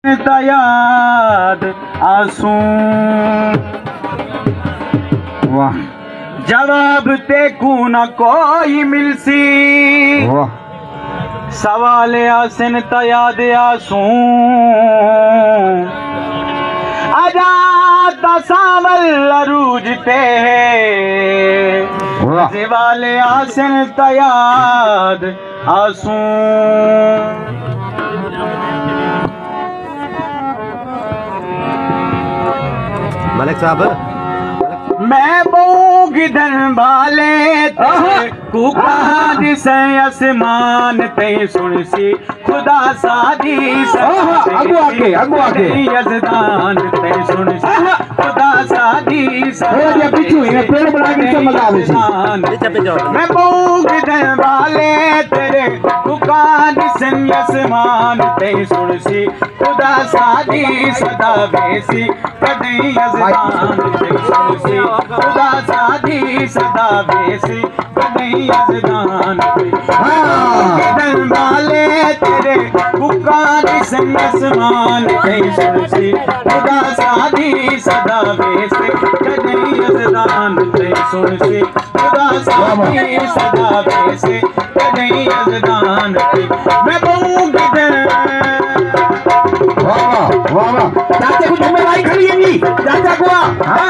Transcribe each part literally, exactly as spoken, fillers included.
याद आंसू वाह जवाब ते को न कोई मिलसी वाह सवाल आसन तयाद आंसू आजाद सावल अरूजते वाह सवाल आसन तयाद आंसू मलिक साहब मैं बहू गिदन वाले को कहा से आसमान ते सुन सी खुदा सादी अगो आके अगो आके यजदान ते सुन सी खुदा सादी ये पीछू ये पेड़ बना के से मजा आवे मैं बहू गिदन वाले तेरे को कहा से आसमान ते सुन सी खुदा सादी सदा बेसी कदे यजदान ते सुन सी खुदा सादी सदा बेसी कदई यजदान गिदन वाले तेरे पुकार संग आसमान ते सुनसी खुदा सादी सदा बेसी कदई यजदान ते सुनसी खुदा सादी सदा बेसी कदई यजदान ते मैं बहू गिदन वाह वाह वाह चाचा को जिम्मेदारी खड़ी है नी चाचा को हां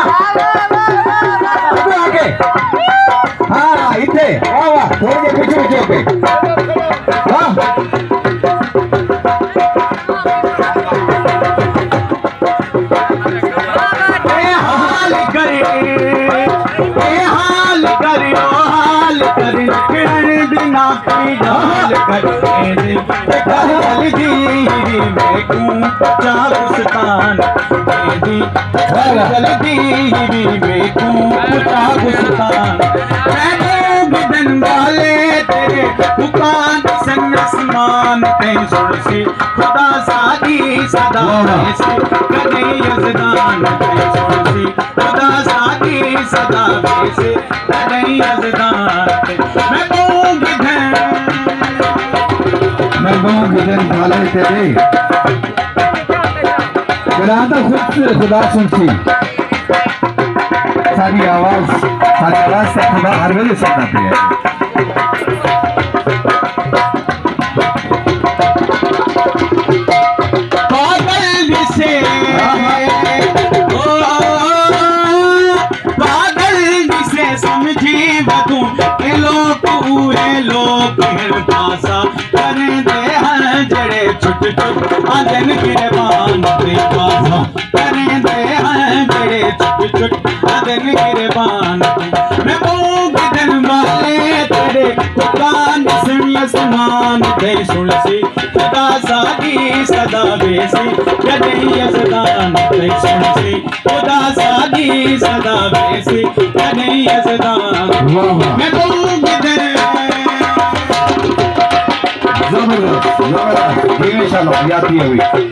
हाँ इतने वाह वाह थोड़े के पीछे पीछे पे हाँ हाल करे हाल करियो हाल करे किरण बिना की हाल करे हाल दी मैं क्यों चाबुस्तान दी हाल दी मैं क्यों चाबुस्तान गिदन वाले तेरे दुकान संग आसमान ते सुनसी खुदा सादी सदा बेसी कदे यजदान ते सुनसी खुदा सादी सदा बेसी कदे यजदान ते मैं बहू गिदन मैं बहू गिदन वाले तेरे गलाता खुद से खुदा सुनसी सारी आवाज सारी आवाज से खुदा हर वेले सुनता है पागल से पागल से समझी बतू के लोग पूरे लोग पासा कर दे हैं जड़े छुट छुट आदन गिरबान पे पासा कर दे हैं जड़े छुट छुट आदन गिरबान मैं बहू गिदन वाले तेरे दुकान सुन आसमान ते सुनसी खुदा सादी सदा बेसी कदे यजदान ते सुनसी खुदा सादी सदा बेसी कदे यजदान मैं बहू गिदन जबरदस्त जबरदस्त ये इंशाल्लाह याद है हुई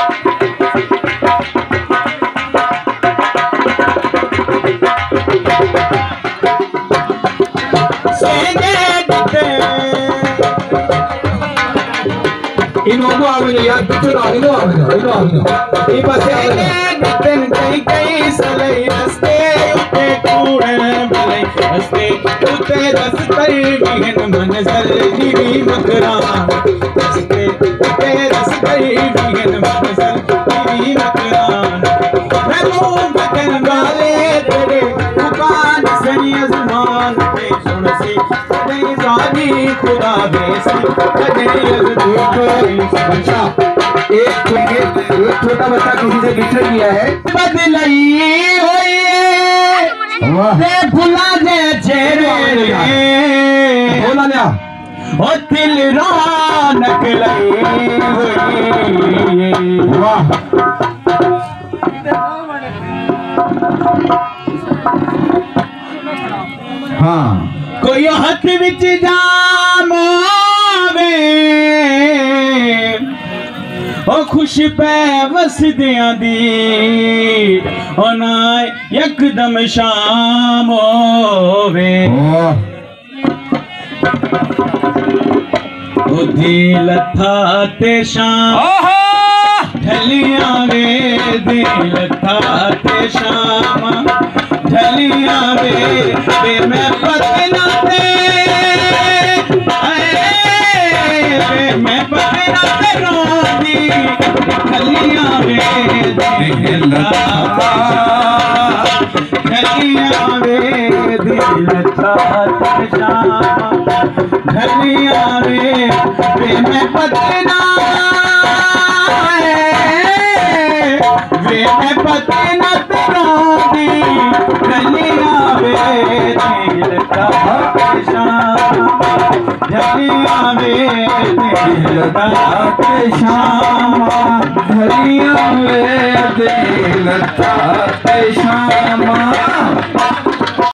ino no avino ya pichu no ino avino ino avino e passe avino ten kai kai salai raste utte kude balai raste utte rastai vihen manzar jivi makran raste utte rastai vihen manzar jivi makran मैं लोग गिदन वाले तेरे दुकान सनी आसमान ते सुनसी कदे सादी खुदा बेसी कदे यजदान बच्चा एक एक छोटा बच्चा किसी से बिछड़ गया है बदलई होई ते भुला दे चेहरे बोला लिया ओ दिल रौनक लई होई वाह हाँ कोई हाथ विच जाम आवे ओ खुश पै वसदियां दी ओ ना यकदम शाम होवे ओ दिल था ते शाम ढलिया वे दिल था ते शाम ढलिया वे वे मैं पतना ते वे मैं पतना ते रोंदी ढलिया वे दिल था ढलिया वे दिल था ते शाम ढलिया वे वे मैं पतना वे मैं पतना ते रोंदी ढलिया वे दिल था ते शाम ढलिया वे दिल था ते शाम ढलिया वे दिल था ते शाम